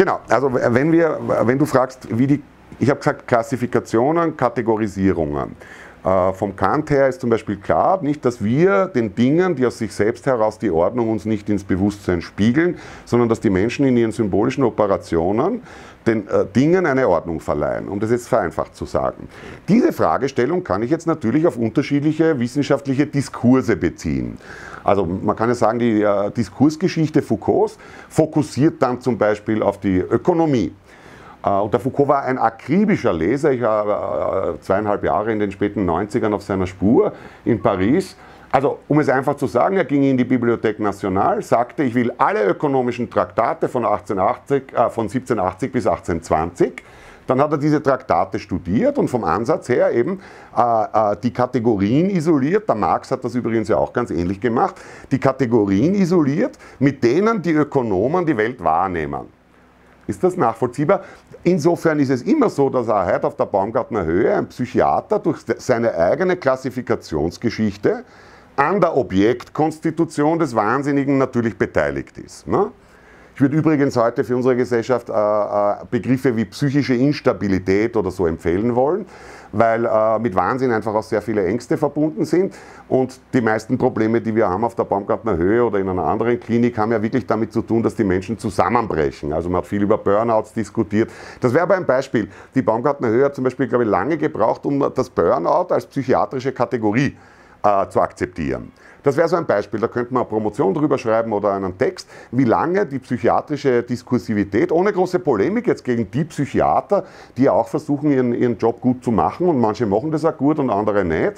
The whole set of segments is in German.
Genau, also wenn du fragst, ich habe gesagt Klassifikationen, Kategorisierungen. Vom Kant her ist zum Beispiel klar, nicht, dass wir den Dingen, die aus sich selbst heraus die Ordnung uns nicht ins Bewusstsein spiegeln, sondern dass die Menschen in ihren symbolischen Operationen den Dingen eine Ordnung verleihen, um das jetzt vereinfacht zu sagen. Diese Fragestellung kann ich jetzt natürlich auf unterschiedliche wissenschaftliche Diskurse beziehen. Also man kann ja sagen, die Diskursgeschichte Foucaults fokussiert dann zum Beispiel auf die Ökonomie. Und der Foucault war ein akribischer Leser. Ich war 2,5 Jahre in den späten 90ern auf seiner Spur in Paris. Also, um es einfach zu sagen, er ging in die Bibliothèque Nationale, sagte, ich will alle ökonomischen Traktate von 1780 bis 1820. Dann hat er diese Traktate studiert und vom Ansatz her eben die Kategorien isoliert. Der Marx hat das übrigens ja auch ganz ähnlich gemacht. Die Kategorien isoliert, mit denen die Ökonomen die Welt wahrnehmen. Ist das nachvollziehbar? Insofern ist es immer so, dass auch heute auf der Baumgartner Höhe ein Psychiater durch seine eigene Klassifikationsgeschichte an der Objektkonstitution des Wahnsinnigen natürlich beteiligt ist. Ne? Ich würde übrigens heute für unsere Gesellschaft Begriffe wie psychische Instabilität oder so empfehlen wollen, weil mit Wahnsinn einfach auch sehr viele Ängste verbunden sind und die meisten Probleme, die wir haben auf der Baumgartner Höhe oder in einer anderen Klinik, haben ja wirklich damit zu tun, dass die Menschen zusammenbrechen. Also man hat viel über Burnouts diskutiert. Das wäre aber ein Beispiel. Die Baumgartner Höhe hat zum Beispiel, glaube ich, lange gebraucht, um das Burnout als psychiatrische Kategorie zu akzeptieren. Das wäre so ein Beispiel, da könnte man eine Promotion drüber schreiben oder einen Text, wie lange die psychiatrische Diskursivität, ohne große Polemik jetzt gegen die Psychiater, die ja auch versuchen, ihren Job gut zu machen und manche machen das auch gut und andere nicht,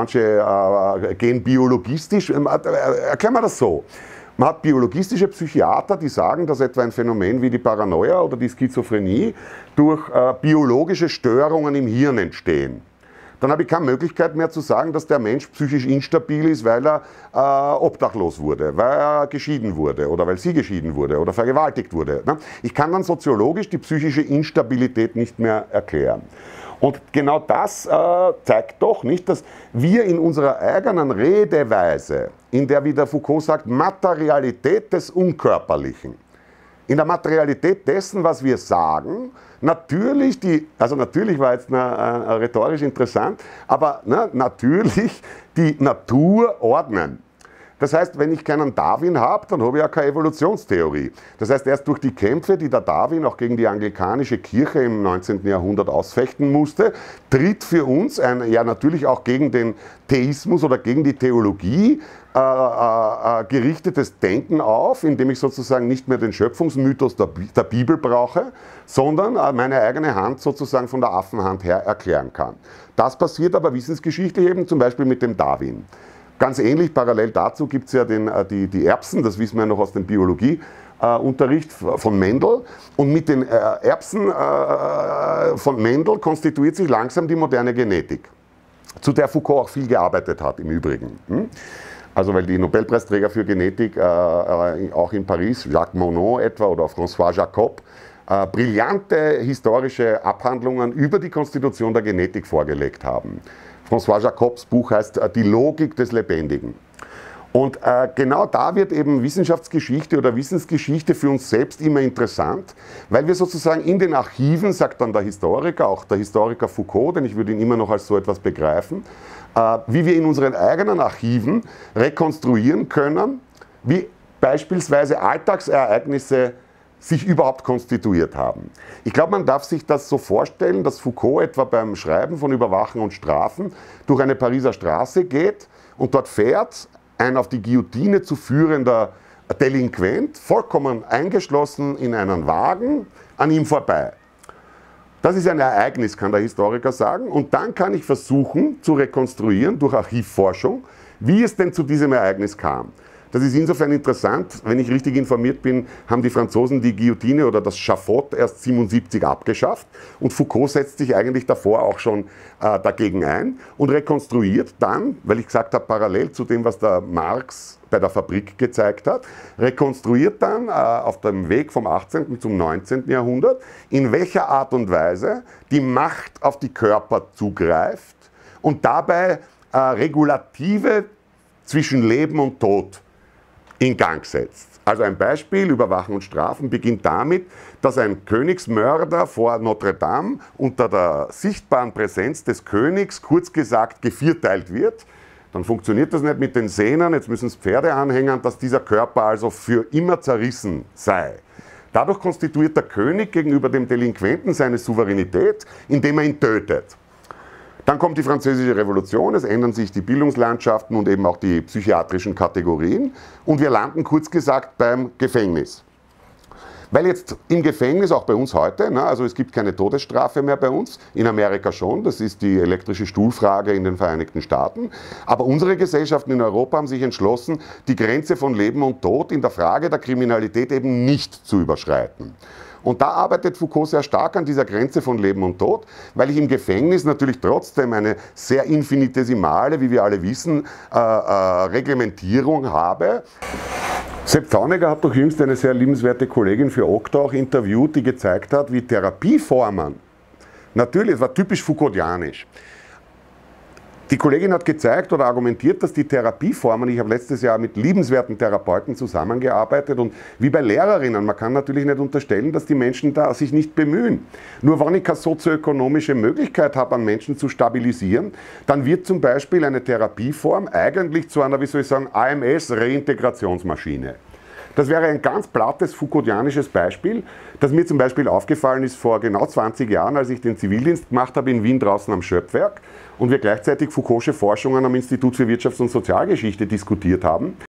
manche gehen biologistisch, erklären wir das so. Man hat biologistische Psychiater, die sagen, dass etwa ein Phänomen wie die Paranoia oder die Schizophrenie durch biologische Störungen im Hirn entstehen. Dann habe ich keine Möglichkeit mehr zu sagen, dass der Mensch psychisch instabil ist, weil er obdachlos wurde, weil er geschieden wurde oder weil sie geschieden wurde oder vergewaltigt wurde. Ich kann dann soziologisch die psychische Instabilität nicht mehr erklären. Und genau das zeigt doch nicht, dass wir in unserer eigenen Redeweise, in der, wie der Foucault sagt, Materialität des Unkörperlichen, in der Materialität dessen, was wir sagen, natürlich natürlich war jetzt rhetorisch interessant, aber natürlich die Natur ordnen. Das heißt, wenn ich keinen Darwin habe, dann habe ich ja keine Evolutionstheorie. Das heißt, erst durch die Kämpfe, die der Darwin auch gegen die anglikanische Kirche im 19. Jahrhundert ausfechten musste, tritt für uns ja natürlich auch gegen den Theismus oder gegen die Theologie gerichtetes Denken auf, indem ich sozusagen nicht mehr den Schöpfungsmythos der Bibel brauche, sondern meine eigene Hand sozusagen von der Affenhand her erklären kann. Das passiert aber wissensgeschichtlich eben zum Beispiel mit dem Darwin. Ganz ähnlich, parallel dazu gibt es ja die Erbsen, das wissen wir noch aus dem Biologieunterricht von Mendel. Und mit den Erbsen von Mendel konstituiert sich langsam die moderne Genetik, zu der Foucault auch viel gearbeitet hat im Übrigen. Also weil die Nobelpreisträger für Genetik auch in Paris, Jacques Monod etwa oder François Jacob, brillante historische Abhandlungen über die Konstitution der Genetik vorgelegt haben. François Jacobs Buch heißt Die Logik des Lebendigen. Und genau da wird eben Wissenschaftsgeschichte oder Wissensgeschichte für uns selbst immer interessant, weil wir sozusagen in den Archiven, sagt dann der Historiker, auch der Historiker Foucault, denn ich würde ihn immer noch als so etwas begreifen, wie wir in unseren eigenen Archiven rekonstruieren können, wie beispielsweise Alltagsereignisse sich überhaupt konstituiert haben. Ich glaube, man darf sich das so vorstellen, dass Foucault etwa beim Schreiben von Überwachen und Strafen durch eine Pariser Straße geht und dort fährt ein auf die Guillotine zu führender Delinquent, vollkommen eingeschlossen in einen Wagen, an ihm vorbei. Das ist ein Ereignis, kann der Historiker sagen, und dann kann ich versuchen zu rekonstruieren durch Archivforschung, wie es denn zu diesem Ereignis kam. Das ist insofern interessant, wenn ich richtig informiert bin, haben die Franzosen die Guillotine oder das Schafott erst 1977 abgeschafft und Foucault setzt sich eigentlich davor auch schon dagegen ein und rekonstruiert dann, weil ich gesagt habe, parallel zu dem, was der Marx bei der Fabrik gezeigt hat, rekonstruiert dann auf dem Weg vom 18. zum 19. Jahrhundert, in welcher Art und Weise die Macht auf die Körper zugreift und dabei Regulative zwischen Leben und Tod in Gang setzt. Also ein Beispiel, Überwachen und Strafen, beginnt damit, dass ein Königsmörder vor Notre Dame unter der sichtbaren Präsenz des Königs, kurz gesagt, gevierteilt wird. Dann funktioniert das nicht mit den Sehnen, jetzt müssen es Pferde anhängen, dass dieser Körper also für immer zerrissen sei. Dadurch konstituiert der König gegenüber dem Delinquenten seine Souveränität, indem er ihn tötet. Dann kommt die Französische Revolution, es ändern sich die Bildungslandschaften und eben auch die psychiatrischen Kategorien und wir landen kurz gesagt beim Gefängnis. Weil jetzt im Gefängnis, auch bei uns heute, also es gibt keine Todesstrafe mehr bei uns, in Amerika schon, das ist die elektrische Stuhlfrage in den Vereinigten Staaten, aber unsere Gesellschaften in Europa haben sich entschlossen, die Grenze von Leben und Tod in der Frage der Kriminalität eben nicht zu überschreiten. Und da arbeitet Foucault sehr stark an dieser Grenze von Leben und Tod, weil ich im Gefängnis natürlich trotzdem eine sehr infinitesimale, wie wir alle wissen, Reglementierung habe. Sepp Pfauneger hat doch jüngst eine sehr liebenswerte Kollegin für Okta auch interviewt, die gezeigt hat, wie Therapieformen, natürlich, es war typisch Foucaultianisch. Die Kollegin hat gezeigt oder argumentiert, dass die Therapieformen, ich habe letztes Jahr mit liebenswerten Therapeuten zusammengearbeitet und wie bei Lehrerinnen, man kann natürlich nicht unterstellen, dass die Menschen da sich nicht bemühen. Nur wenn ich keine sozioökonomische Möglichkeit habe, an Menschen zu stabilisieren, dann wird zum Beispiel eine Therapieform eigentlich zu einer, wie soll ich sagen, AMS-Reintegrationsmaschine. Das wäre ein ganz plattes Foucaultianisches Beispiel, das mir zum Beispiel aufgefallen ist vor genau 20 Jahren, als ich den Zivildienst gemacht habe in Wien draußen am Schöpfwerk und wir gleichzeitig Foucault'sche Forschungen am Institut für Wirtschafts- und Sozialgeschichte diskutiert haben.